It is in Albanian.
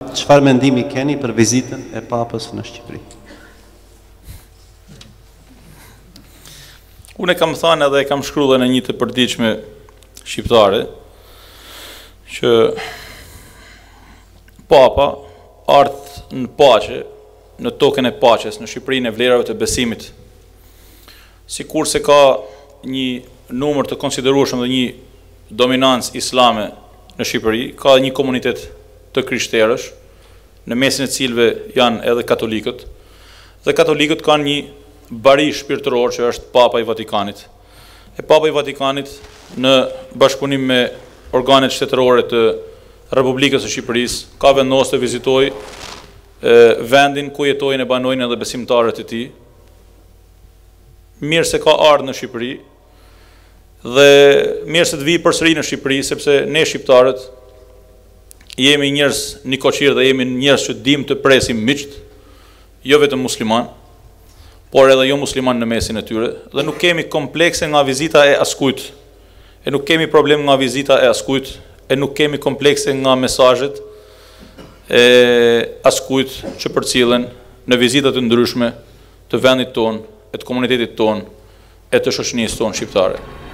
çfarë mendimi keni për vizitën e Papës në Shqipëri? Unë e kam thënë edhe e kam shkruar në një të përditshme shqiptare që Papa ardh në paqe, në tokën e paqes, në Shqipërinë e vlerave të besimit. Sikur se ka një numër të konsiderueshëm dhe një dominancë islame në Shqipëri, ka një komunitet të krishterësh, në mesin e cilëve janë edhe katolikët, dhe katolikët kanë një bari shpirtëror që është Papa i Vatikanit. E Papa i Vatikanit në bashkëpunim me organet shtetërore të Republikës së Shqipërisë ka vendosur të vizitojë vendin ku jetojnë e banojnë edhe besimtarët e tij. Mirë se ka ardhur në Shqipëri dhe mirë se të vijë përsëri në Shqipëri, sepse ne shqiptarët jemi njerëz nikoqir dhe jemi njerëz që dim të presim miqt, jo vetëm musliman, por edhe jo musliman në mesin e tyre, dhe nuk kemi komplekse nga vizita e askujt, e nuk kemi problem nga vizita e askujt, e nuk kemi komplekse nga mesazhet e askujt që përcillen në vizitat të ndryshme të vendit tonë, e të komunitetit tonë, e të shoqënisë tonë shqiptare.